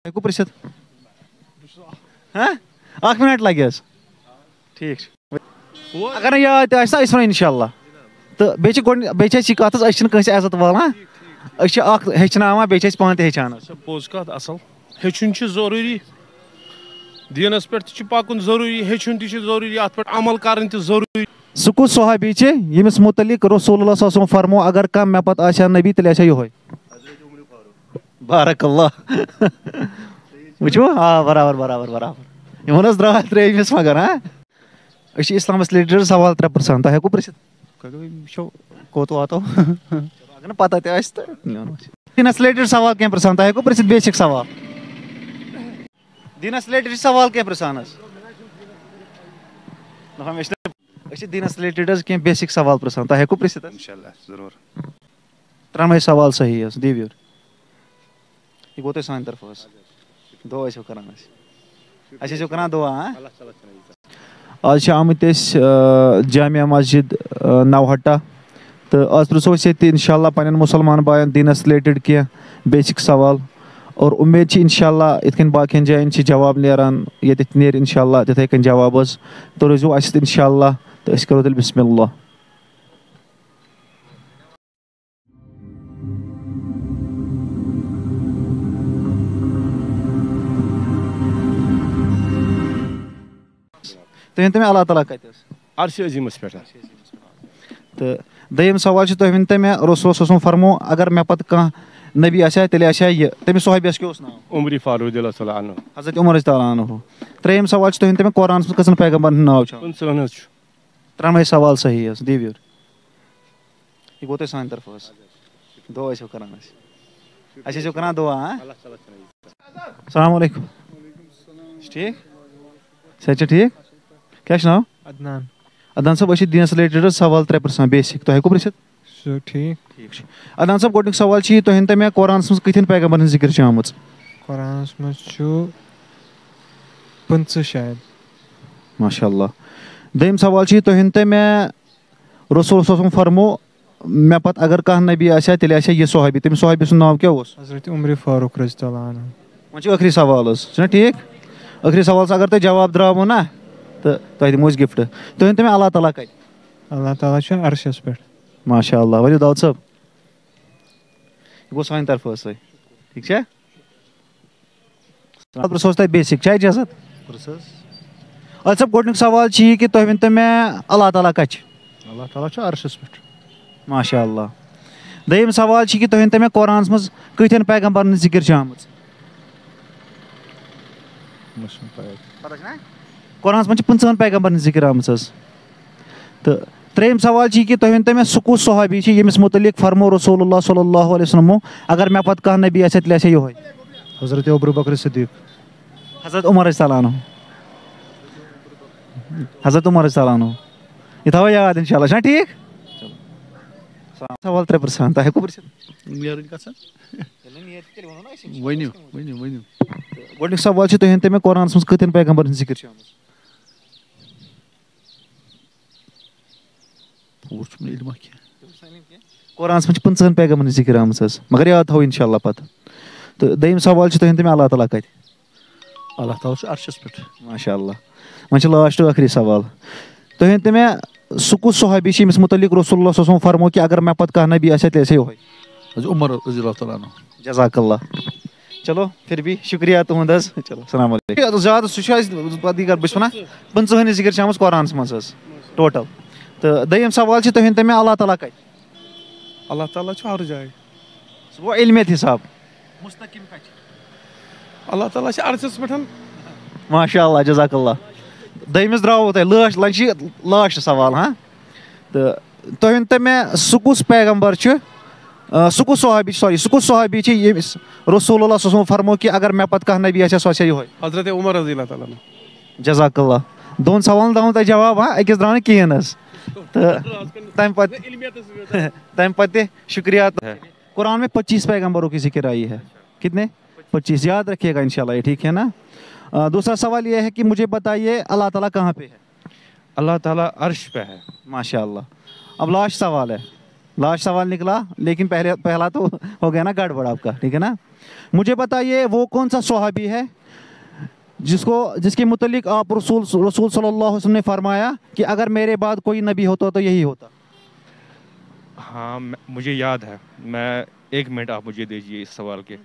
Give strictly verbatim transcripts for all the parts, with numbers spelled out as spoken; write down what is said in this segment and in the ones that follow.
Heku precisa. Hã? Akh minute lagi as. ठीक अगर याद तह आसा अस इंशाल्लाह तो बेच बेच कत अस इज्जत वालान अस हेचनावान बे पान हेचान पोज कत असल हेचुन जरूरी दीनस पे पकुन जरूरी हेचुन तरूरी अत पे अमल कर जरूरी सह कुस सहाबी यमिस मुतलिक रसूलुल्लाह सल्लल्लाहु अलैहि वसल्लम फरमो अगर कह मे पत आशा नबी तेल आशा यह बारकल्लाह वो हाँ बराबर बराबर बराबर इन द्रा त्रेमिस मगर हाँ इस्लाम रिलेटेड सवाल त्रे पर्सन तह हेको पृछित कोत वातो अगर पता तो दीनस रिलेटेड सवाल क्या पर्सन तह हेको पृछित बेसिक सवाल दीनस रिलेटेड सवाल क्या पर्सन दीनस रिलेटेड क्या बेसिक सवाल पर्सन तह हेको पृछित जरूर त्रोनवे सवाल सही दिव यह गो तुम सान तरफ दुआ कर कर दुआ आज आमत जामिया मस्जिद नवहट्टा तो आज पृछो ये इंशाल्लाह पन्न मुसलमान बायन दीनस रिलेटेड क्या बेसिक सवाल और उम्मीद इंशाल्लाह इत बाकियन जायन जवाब नेरान ये नेर इंशाल्लाह तिथे कन जवाब तो रोजो अस इंशाल्लाह तो अस करो तेल बिस्मिल्लाह तुम मे अल्लाह ताला कत अर्श अजीमस पे तो दयम सवाल तुम वन मे रसूल फरमो अगर मे पत कह नबी आशा तेल आशा यह तमिस सहाबियस क्या नाव उमर फारूक हजरत उमर तआला त्रेम सवाल तुम वन मे कुरान कसन पैगम्बर नाव त्रोनवे सवाल सही दिव यह गो तुम सान तरफ दुआ कर कर दुआ अस्सलाम वालेकुम ठीक सह ठीक क्या नाव अदनान अदनान साहब दीनस रिलेटेड सवाल त्रे पर्सन बेसिक तुम हेको पृछित ठीक ठीक अदनान साहब गोडनिक सवाल तुम वन मे कुरान मज कथिन पैगम्बर जिक्र आम कुरान मज पंच शायद माशाअल्लाह दयम सवाल तुम वन मे रसूल फरमो मे पत अगर कह नबी आशा तेल आशा यह सहाबी तमिस सहाबी सुन नाव क्या हजरत उमर फारूक वो आखिरी सवाल ठीक आखिरी सवाल अगर तुम जवाब द्रावो ना तो तुम दिमो गिफ्ट तुम वन मे अल्लाह ताला कत अल्लाह ताला अर्शस पे माशाअल्लाह वो दाऊद साहब गो सान तरफ ठीक है पृछो तुम बेसिक क्या इजाजत अल सब गोडनिक सवाल यह कि तुम वन मे अल्लाह ताला कत अल्लाह ताला अर्शस पे माशाअल्लाह दयम सवाल कि तुम वन मे कुरान मज कथिन पैगम्बर जिक्र आम कुरान मज पंचन पैगम्बर जिक्र आम तो त्रेम सवाल कि तुम वन मे सह कुस सहाबी यमिस मुतलिक फरमो रसूलुल्लाह सल्लल्लाहु अलैहि वसल्लम अगर मे पत कह नबी आशा तेल आशा यह हजरत अबू बकर सिद्दीक हजरत उमर तआला हजरत उमर तआला यह थो याद इंशाल्लाह ठीक सवाल त्रे पर्सन तह हेको गोडनिक सवाल तुम वन मे कुरान मज कथिन पैगम्बर जिक्र आम कुरान मज पंचन पैगम्बर जिक्र आम मगर याद थो इंशाल्लाह पत तो दयम सवाल तुम वन मे अल्लाह ताला कत अल्लाह ताला अर्शस पे माशाअल्लाह वो लास्ट आखिरी सवाल तुम वन मे सह कुस सहाबी यमिस मुतलिक रसूलुल्लाह सल्लल्लाहु अलैहि वसल्लम फरमो कि अगर मे पत कह नबी आशा तेल आशा यह उमर जज़ाकल्लाह चलो फिर भी शुक्रिया तुहद चलो अस्सलाम वालेकुम ज्यादा सह पत बस वन पंचन जिक्र आम कुरान मज टोटल तो दयम सवाल तुम वन मे अल्लाह ताला कत अल्लाह ताला हर जाए वो इल्मियत हिसाब मुस्तकिम कत अल्लाह ताला अर्शस पे माशाअल्लाह जज़ाकल्लाह दयमिस द्रावो तुम लास्ट लंच लास्ट सवाल हाँ तो तुम वन मे सह कुस पैगम्बर सह कुस सहाबी सॉरी सह कुस सहाबी यमिस रसूलुल्लाह सल्लल्लाहु अलैहि वसल्लम फरमो कि अगर मे पत कह नबी आशा सह आशा यह हजरत उमर जज़ाकल्लाह दोन सवाल दाव तुम जवाब हाँ अकिस द्राव कहेन तो तम पे तम पे शुक्रिया कुरान में पच्चीस पैगम्बरों की जिक्र आई है कितने पच्चीस याद रखिएगा इंशाल्लाह ये ठीक है ना दूसरा सवाल यह है कि मुझे बताइए अल्लाह ताला कहाँ पे है अल्लाह ताला अर्श पे है माशाअल्लाह अब लास्ट सवाल है लास्ट सवाल निकला, लेकिन पहले पहला तो हो गया ना गड़बड़ आपका, ठीक है ना। मुझे बताइए वो कौन सा सहाबी है जिसको जिसके मुतलिक आप रसूल रसूल सल्लल्लाहु अलैहि वसल्लम ने फरमाया कि अगर मेरे बाद कोई नबी होता तो यही होता। हाँ मैं- मुझे याद है, मैं एक मिनट आप मुझे दीजिए इस सवाल के।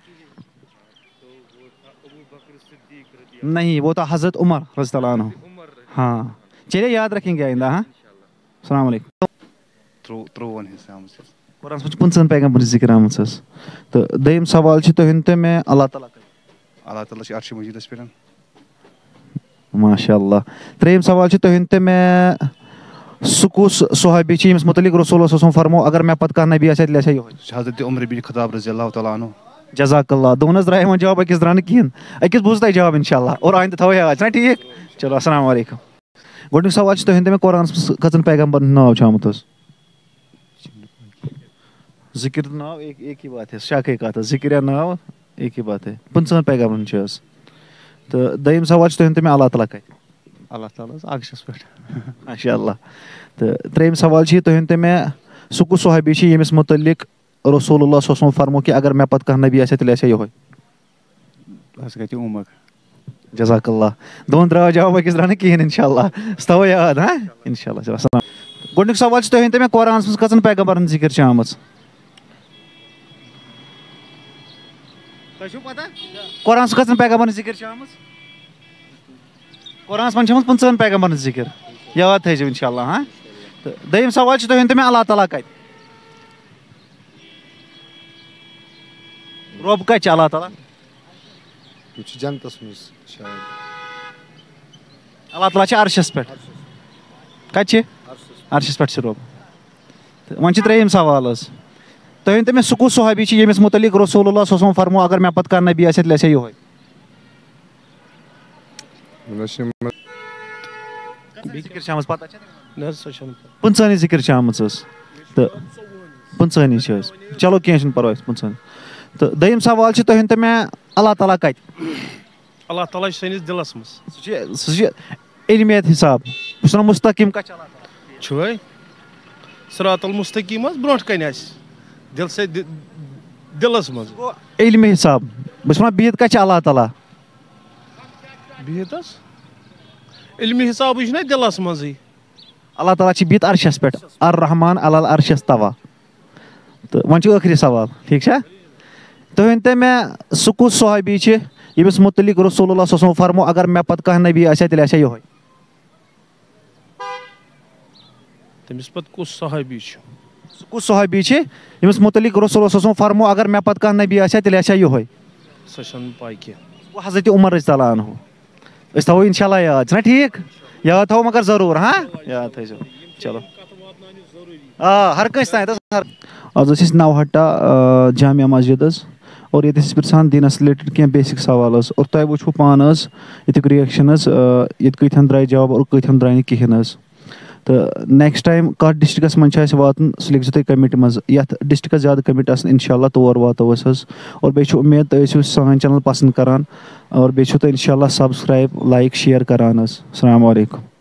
नहीं, वो था हज़रत उमर रज़ियल्लाहु अन्हु। हाँ चलिए याद रखेंगे आइंदा। हाँ अस्सलाम वालेकुम। त्रोवन हिस्सा कुरान में पंचन पैगम्बर जिक्र आमत तो दोयम सवाल छ तुम तो मैं अल्लाह ताला अल्लाह ताला छ अर्श मजीदस पे। माशाअल्लाह। त्रेयम सवाल छ तुम तो मैं सुकुस सहाबी छ यमिस मुतलिक रसूल सल्लल्लाहु अलैहि वसल्लम फरमो अगर मैं पत कह नबी आसे लेसे यो हजरत उमर बिन खत्ताब रज़ियल्लाहु तआला अन्हु। जज़ाकल्लाह। दोनों द्राय वहाँ जवाब अकिस द्रान कहें, अकिस बूझ तक जवाब इंशाल्लाह और आइंदा थो याद ना। ठीक चलो अस्सलाम वालेकुम। गोडनिक सवाल छ तुम तो मैं कुरान कचन पैगम्बर नाव छ आमत जिक्र नाव एक एक ही बात है, शाक एक आता जिक्र या नाव एक ही बात है। पंचन पैगम्बर छ तो दोयम सवाल छ तुम तो मैं अल्लाह ताला कत अल्लाह ताला आगशस पे माशाअल्लाह। तो त्रेयम सवाल छ तुम तो मैं सुकु सहाबी छ यमिस मुतलिक रसूलुल्लाह सल्लल्लाहु अलैहि वसल्लम फरमो कि अगर मैं पत कह नबी आसे तेल आसे योय हजरत उमर। जज़ाकल्लाह। दोन द्राव जवाब अकिस द्रान कहें इंशाल्लाह थो याद। हाँ इंशाल्लाह। चलो अस्सलाम। गोडनिक सवाल छ तुम तो मैं कुरान मज कचन पैगम्बर जिक्र छ आमत कुरान कचन पैगम्बर जिक्र छ आमत कुरान मन छ पंचन पैगम्बर जिक्र याद थो इंशाल्लाह। हाँ तो दोयम सवाल छ तुम तो मैं अल्लाह ताला कत रब कत अल्लाह ताला जनतस मज शायद अल्लाह ताला छ अर्शस पे कत अर्शस पे रब। वन त्रेयम सवाल तुम तो मैं सुकु सहाबी छ यमिस मुतलिक रसूलुल्लाह सल्लल्लाहु अलैहि वसल्लम फरमो अगर मैं पत कह नबी आसे तेल आसे योय जिक्र छ आमत पता पंचन जिक्र छ आमत तो पंचन चलो कह परवाह पंचन। तो दोयम सवाल छ तुम तो मैं अल्लाह ताला कत अल्लाह ताला सैनिस दिलस मज सह इल्मियत हिसाब बस मुस्तकीम कत अल्लाह ताला छुए सरातुल मुस्तकीम मज ब्रोट कन आस दिल से दिलस मज इल्म हिसाब बस वन बिहत कत अल्लाह ताला बिहतस इल्मी हिसाब ना दिलस मज अल्लाह ताला छ बिहत अर्शस पे अर रहमान अलल अर्शस तवा। तो वन आखिरी सवाल ठीक है तुम तो मैं सुकु सहाबी छ यमिस मुतलिक रसूलुल्लाह सल्लल्लाहु अलैहि वसल्लम फरमो अगर मैं पत कह नबी आसे तेल आसे योय तमिस पत कुस सहाबी छ सुकु सहाबी छ यमिस मुतलिक रसूलुल्लाह सल्लल्लाहु अलैहि वसल्लम फरमो अगर मैं पत कह नबी आसे तेल आसे योय सशन पाई के वो हजरत उमर रज़ियल्लाहु अन्हु अस थो इंशाल्लाह याद ना। ठीक याद थो मगर जरूर। हाँ याद थो चलो आ हर कस तान आज नवहट्टा जामिया मस्जिद और ये पृछान दीनस रिलेटेड क्या बेसिक सवाल और तुम वो पान ये रिएक्शन ये कथन द्राय जवाब और कथन द्राय कहें। तो नेक्स्ट टाइम कत डिस्ट्रिक्स मन वातन सह लिखो तुम कमेटी मज ये डिस्ट्रिक्स ज्यादा कमेटी आसान इंशाल्लाह तौर वातो और बे उम्मीद तुम सान चैनल पसंद करान और बे इंशाल्लाह सब्सक्राइब लाइक शेयर करान। अस्सलाम वालेकुम।